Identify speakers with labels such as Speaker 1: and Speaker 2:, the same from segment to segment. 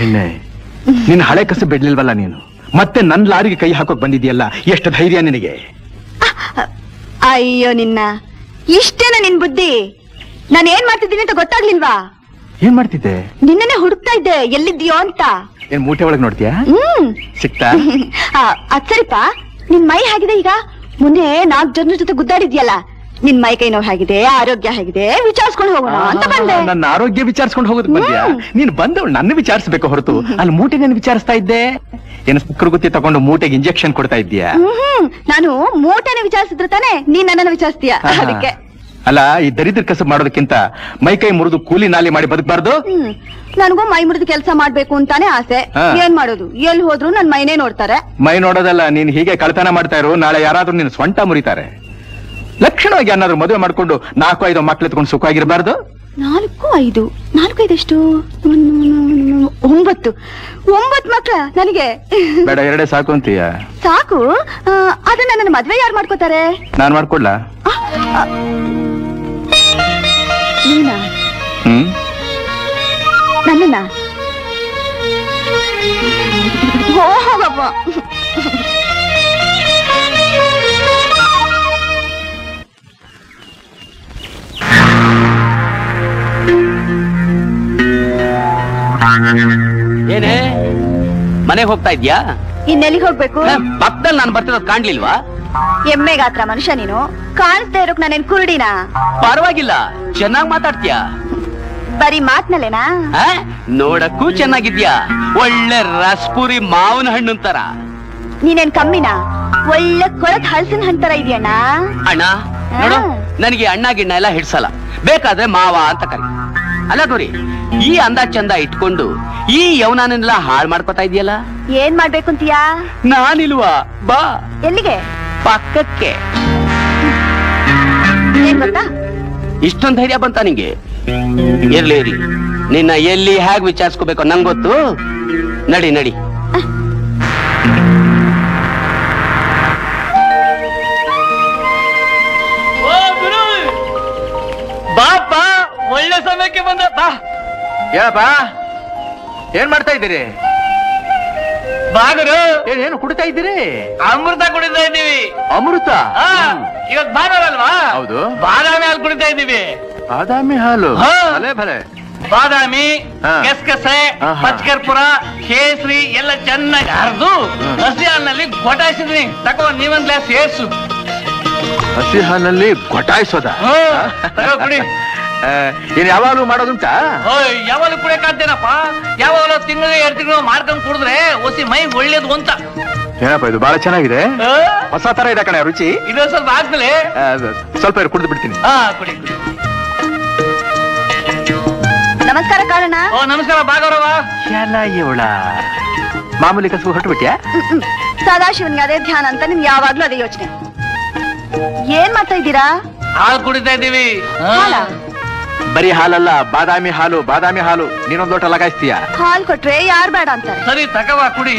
Speaker 1: ಹೆಣ್ಣೆ, ನಿನ್ನ ಹಳೆ ಕಸ ಬಿಡ್ಲಿಲ್ವಲ್ಲ ನೀನು, ಮತ್ತೆ ನನ್ ಲಾರಿಗೆ ಕೈ ಹಾಕೋಕ್ ಬಂದಿದ್ಯಲ್ಲ, ಎಷ್ಟು ಧೈರ್ಯ ನಿನಗೆ?
Speaker 2: ಅಯ್ಯೋ ನಿನ್ನ, ಇಷ್ಟೇನ ನಿನ್ ಬುದ್ಧಿ? ನಾನು ಏನ್ ಮಾಡ್ತಿದ್ದೀನಿ ಅಂತ ಗೊತ್ತಾಗ್ಲಿಲ್ವಾ?
Speaker 1: ಏನ್ ಮಾಡ್ತಿದ್ದೆ?
Speaker 2: ನಿನ್ನೆ ಹುಡುಕ್ತಾ ಇದ್ದೆ, ಎಲ್ಲಿದ್ಯೋ ಅಂತ.
Speaker 1: ಏನ್ ಮೂಟೆ ಒಳಗ್ ನೋಡ್ತೀಯಾ? ಸಿಕ್ತಾ?
Speaker 2: ಅದ್ ಸರಿಪಾ, ನಿನ್ ಮೈ ಹೇಗಿದೆ ಈಗ? ಮುಂದೆ 4 ಜನರ ಜೊತೆ ಗುದ್ದಾಡಿದ್ಯಲ್ಲ, ನಿನ್ ಮೈ ಕೈ ನೋವು ಹೇಗಿದೆ, ಆರೋಗ್ಯ ಹೇಗಿದೆ ವಿಚಾರಿಸ್ಕೊಂಡು ಹೋಗೋಣ ಅಂತ ಬಂದೆ.
Speaker 1: ನನ್ನ ಆರೋಗ್ಯ ವಿಚಾರಿಸ್ಕೊಂಡು ಹೋಗೋದಕ್ಕೆ ಬಂದ್ಯಾ? ನೀನ್ ಬಂದವಳು ನನ್ನ ವಿಚಾರಿಸಬೇಕು ಹೊರತು ಅಲ್ಲಿ ಮೂಟೆ ನಾನು ವಿಚಾರಿಸ್ತಾ ಇದ್ದೆ. ಏನು ಸುಕ್ರಗುತ್ತಿ ತಗೊಂಡು ಮೂಟೆಗೆ ಇಂಜೆಕ್ಷನ್ ಕೊಡ್ತಾ ಇದ್ದೀಯಾ?
Speaker 2: ನಾನು ಮೂಟೆನ ವಿಚಾರಿಸಿದ್ರೆ ತಾನೆ ನೀನ್ ನನ್ನನ್ನು ವಿಚಾರಿಸ್ತೀಯ, ಅದಕ್ಕೆ.
Speaker 1: ಅಲ್ಲ, ಈ ದರಿದ್ರ ಕಸಬ್ ಮಾಡೋದಕ್ಕಿಂತ ಮೈ ಕೈ ಮುರಿದು ಕೂಲಿ ನಾಲಿ ಮಾಡಿ ಬದುಕಬಾರ್ದು?
Speaker 2: ನನಗೂ ಮೈ ಮುರಿದು ಕೆಲಸ ಮಾಡ್ಬೇಕು ಅಂತಾನೆ ಆಸೆ. ಏನ್ ಮಾಡೋದು, ಎಲ್ಲಿ ಹೋದ್ರು ನನ್ ಮೈನೇ ನೋಡ್ತಾರೆ.
Speaker 1: ಮೈ ನೋಡೋದಲ್ಲ, ನೀನ್ ಹೀಗೆ ಕಳ್ತನ ಮಾಡ್ತಾ ಇರು, ನಾಳೆ ಯಾರಾದ್ರೂ ನಿನ್ ಸ್ವಂಟ ಮುರಿತಾರೆ. ಲಕ್ಷಣವಾಗಿ ಏನಾದ್ರು ಮದುವೆ ಮಾಡ್ಕೊಂಡು 4-5 ಮಕ್ಳು ಎತ್ಕೊಂಡು ಸುಖವಾಗಿರ್ಬಾರ್ದು?
Speaker 2: 4-5 ಎಷ್ಟು? 9 ಮಕ್ಳ ನನಗೆ?
Speaker 1: ಬೇಡ, 2 ಸಾಕು ಅಂತೀಯ?
Speaker 2: ಸಾಕು. ಅದನ್ನ ನನ್ನ ಮದ್ವೆ ಯಾರು ಮಾಡ್ಕೋತಾರೆ?
Speaker 1: ನಾನ್ ಮಾಡ್ಕೊಡ್ಲಾ?
Speaker 2: ನೀನಾ? ನನ್ನನ್ನ? ಹೋಗಪ್ಪ.
Speaker 3: ಏನೇ ಮನೆಗೆ ಹೋಗ್ತಾ ಇದ್ಯಾ?
Speaker 2: ಇನ್ನೆಲ್ಲಿಗೆ ಹೋಗ್ಬೇಕು?
Speaker 3: ಪಕ್ಕದಲ್ಲಿ ನಾನು ಬರ್ತಿರೋದು ಕಾಣ್ಲಿಲ್ವಾ?
Speaker 2: ಎಮ್ಮೆ ಗಾತ್ರ ಮನುಷ್ಯ ನೀನು, ಕಾಣಿಸ್ತಾ ಇರೋಕ್ ನಾನೇನ್ ಕುರುಡಿನಾ?
Speaker 3: ಪರವಾಗಿಲ್ಲ, ಚೆನ್ನಾಗ್ ಮಾತಾಡ್ತೀಯಾ.
Speaker 2: ಬರೀ ಮಾತ್ನಲ್ಲೇನಾ?
Speaker 3: ನೋಡಕ್ಕೂ ಚೆನ್ನಾಗಿದ್ಯಾ, ಒಳ್ಳೆ ರಸ್ಪುರಿ ಮಾವಿನ ಹಣ್ಣು ತರ.
Speaker 2: ನೀನೇನ್ ಕಮ್ಮಿನಾ? ಒಳ್ಳೆ ಕೊಳತ್ ಹಲಸಿನ ಹಣ್ಣು ತರ ಇದೆಯಣ್ಣ.
Speaker 3: ಅಣ್ಣ ನೋಡು, ನನಗೆ ಅಣ್ಣ ಗಿಣ್ಣ ಎಲ್ಲ ಹಿಡ್ಸಲ್ಲ, ಬೇಕಾದ್ರೆ ಮಾವ ಅಂತ ಕರಿ. ಅಲ್ಲ ಗೌರಿ, ಈ ಅಂದ ಚಂದ ಇಟ್ಕೊಂಡು ಈ ಯೌವನನೆಲ್ಲ ಹಾಳು ಮಾಡ್ಕೊತಾ ಇದೆಯಲ್ಲ,
Speaker 2: ಏನ್ ಮಾಡ್ಬೇಕು ಅಂತೀಯಾ?
Speaker 3: ನಾನಿಲ್ವಾ? ಬಾ.
Speaker 2: ಎಲ್ಲಿಗೆ?
Speaker 3: ಪಕ್ಕಕ್ಕೆ.
Speaker 2: ಏನ್ ಗೊತ್ತಾ?
Speaker 3: ಇಷ್ಟೊಂದು ಧೈರ್ಯ ಬಂತ ನಿಂಗೆ? ಇರ್ಲಿ ಇರ್ಲಿ, ನಿನ್ನ ಎಲ್ಲಿ ಹೇಗ್ ವಿಚಾರಿಸ್ಕೋಬೇಕು ನಂಗೆ ಗೊತ್ತು. ನಡಿ ನಡಿ.
Speaker 4: ಬಾಪ, ಒಳ್ಳೆ ಸಮಯಕ್ಕೆ ಬಂದ. ಬಾ.
Speaker 1: ಏನಪ್ಪ, ಏನ್ ಮಾಡ್ತಾ ಇದ್ದೀರಿ?
Speaker 4: ಬಾಗರು,
Speaker 1: ಏನು ಕುಡಿತಾ ಇದ್ದೀರಿ?
Speaker 4: ಅಮೃತ ಕುಡಿತಾ ಇದ್ದೀವಿ.
Speaker 1: ಅಮೃತ?
Speaker 4: ಇವತ್ ಭಾನುವಾರ ಅಲ್ವಾ?
Speaker 1: ಹೌದು.
Speaker 4: ಬಾದಾಮಿ ಹಾಲು ಕುಡಿತಾ ಇದ್ದೀವಿ.
Speaker 1: ಬಾದಾಮಿ ಹಾಲು? ಭಲೆ ಭಲೆ.
Speaker 4: ಬಾದಾಮಿ, ಗಸಗಸೆ, ಪಚ್ಚಕರ್ಪೂರ, ಕೇಸರಿ ಎಲ್ಲ ಚೆನ್ನಾಗಿ ಅರ್ದು ಹಸಿ ಹಾಲಿನಲ್ಲಿ ಗೊಟಾಯಿಸಿದ್ವಿ. ತಗೋ, ನೀವೊಂದ್ ಗ್ಲಾಸ್ ಸೇರ್ಸು.
Speaker 1: ಹಸಿ ಹಾಲಲ್ಲಿ ಗೊಟಾಯಿಸೋದ?
Speaker 4: ತಗೋ ಕುಡಿ.
Speaker 1: ಏನ್ ಯಾವಾಗಲೂ ಮಾಡೋದುಂಟಾ?
Speaker 4: ಯಾವಾಗಲೂ ಕುಡಿಯಕಾಗ್ತೇನಪ್ಪ? ಯಾವಾಗಲೂ ತಿಂಗಳು 2 ತಿಂಗಳು ಮಾಡ್ಕೊಂಡ್ ಕುಡಿದ್ರೆ ಒಸಿ ಮೈ ಒಳ್ಳೇದು ಅಂತ.
Speaker 1: ಏನಪ್ಪ ಇದು ಬಹಳ ಚೆನ್ನಾಗಿದೆ, ಹೊಸ ತರ ಇದೆ ಕಣೆ ರುಚಿ.
Speaker 4: ಇದು ಸ್ವಲ್ಪ ಆದ್ಮೇಲೆ
Speaker 1: ಸ್ವಲ್ಪ ಕುಡಿದು ಬಿಡ್ತೀನಿ.
Speaker 4: ಕುಡಿ ಕುಡಿ.
Speaker 2: ನಮಸ್ಕಾರ ಕಾರಣ.
Speaker 4: ನಮಸ್ಕಾರ ಬಾಗವ್ರವ.
Speaker 1: ಎಲ್ಲ ಇವಳ ಮಾಮೂಲಿ ಕಸಬು ಹೊರಟುಬಿಟ್ಯಾ?
Speaker 2: ಸದಾಶಿವನ್ಗೆ ಅದೇ ಧ್ಯಾನ ಅಂತ ನಿಮ್ಗೆ ಯಾವಾಗ್ಲೂ ಅದೇ ಯೋಚನೆ. ಏನ್ ಮಾಡ್ತಾ ಇದ್ದೀರಾ?
Speaker 4: ಹಾಲು ಕುಡಿತಾ ಇದ್ದೀವಿ.
Speaker 1: ಬರೀ ಹಾಲಲ್ಲ, ಬಾದಾಮಿ ಹಾಲು. ಬಾದಾಮಿ ಹಾಲು ನೀನೊಂದ್ ಲೋಟ ಲಗಾಯಿಸ್ತೀಯ?
Speaker 2: ಹಾಲ್ ಕೊಟ್ರೆ ಯಾರು ಬೇಡ ಅಂತಾರೆ.
Speaker 4: ಸರಿ ತಗವಾ, ಕುಡಿ.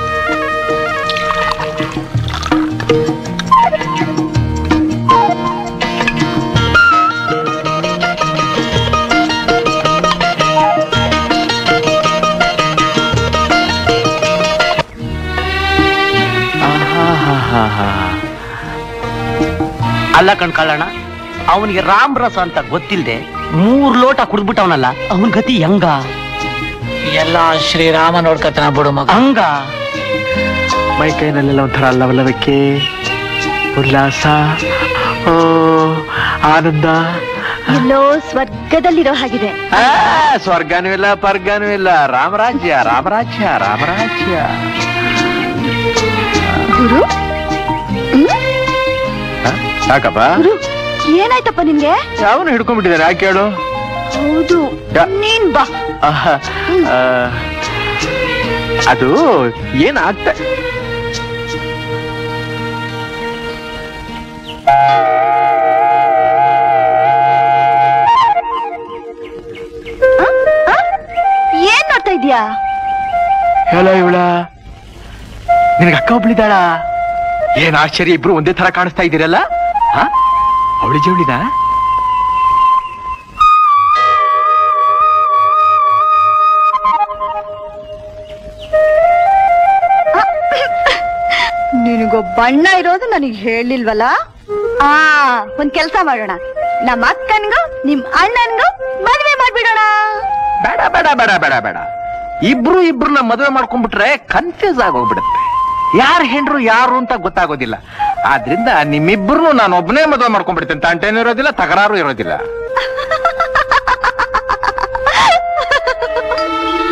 Speaker 3: ಅಲ್ಲ ಕಣ್ಕಾಳಣ್ಣ, ಅವನಿಗೆ ರಾಮ್ ರಸ ಅಂತ ಗೊತ್ತಿಲ್ದೆ 3 ಲೋಟ ಕುಡ್ಬಿಟ್ಟವನಲ್ಲ, ಅವನ್ ಗತಿ ಹೆಂಗ?
Speaker 4: ಎಲ್ಲ ಶ್ರೀರಾಮ ನೋಡ್ಕತನ ಬಿಡು ಮಗ.
Speaker 3: ಹಂಗ
Speaker 1: ಮೈ ಕೈನಲ್ಲೆಲ್ಲ ಒಂಥರ ಲವಲವಿಕೆ, ಉಲ್ಲಾಸ, ಆನಂದ,
Speaker 2: ಎಲ್ಲೋ ಸ್ವರ್ಗದಲ್ಲಿರೋ ಹಾಗಿದೆ.
Speaker 1: ಸ್ವರ್ಗನೂ ಇಲ್ಲ, ಪರ್ಗನೂ ಇಲ್ಲ, ರಾಮರಾಜ್ಯ ರಾಮರಾಜ್ಯ ರಾಮರಾಜ್ಯ.
Speaker 2: ಗುರು,
Speaker 1: ಯಾಕಪ್ಪ?
Speaker 2: ಏನಾಯ್ತಪ್ಪ ನಿನ್ಗೆ?
Speaker 1: ಯಾವನು ಹಿಡ್ಕೊಂಡ್ಬಿಟ್ಟಿದ್ದಾರೆ, ಯಾಕೆ ಹೇಳು?
Speaker 2: ಹೌದು, ನೀನ್ ಬಾ.
Speaker 1: ಅದು ಏನಾಗ್ತ
Speaker 2: ಏನ್ ನೋಡ್ತಾ ಇದ್ಯಾ?
Speaker 1: ಹೇಳ ಇವಳ, ನಿನಗೆ ಅಕ್ಕ ಒಬ್ಳಿದಾಳ? ಏನ್ ಆಶ್ಚರ್ಯ, ಇಬ್ರು ಒಂದೇ ತರ ಕಾಣಿಸ್ತಾ ಇದ್ದೀರಲ್ಲ. ಅವಳಿ ಜವಳಿದ?
Speaker 2: ನಿನಗೊಬ್ಬ ಅಣ್ಣ ಇರೋದು ನನಗೆ ಹೇಳಿಲ್ವಲ್ಲ. ಒಂದ್ ಕೆಲ್ಸ ಮಾಡೋಣ, ನಮ್ಮ ಅಕ್ಕನ್ಗೂ ನಿಮ್ ಅಣ್ಣನ್ಗೂ ಮದ್ವೆ ಮಾಡ್ಬಿಡೋಣ.
Speaker 1: ಬೇಡ ಬೇಡ ಬೇಡ ಬೇಡ ಬೇಡ, ಇಬ್ರನ್ನ ಮದುವೆ ಮಾಡ್ಕೊಂಡ್ಬಿಟ್ರೆ ಕನ್ಫ್ಯೂಸ್ ಆಗೋಗ್ಬಿಡುತ್ತೆ. ಯಾರು ಹೆಂಡ್ರು ಯಾರು ಅಂತ ಗೊತ್ತಾಗೋದಿಲ್ಲ. ಆದ್ರಿಂದ ನಿಮ್ಮಿಬ್ರು ನಾನು ಒಬ್ಬನೇ ಮದುವೆ ಮಾಡ್ಕೊಂಡ್ಬಿಡ್ತೇನೆ. ತಂಟೇನೂ ಇರೋದಿಲ್ಲ, ತಕರಾರು ಇರೋದಿಲ್ಲ.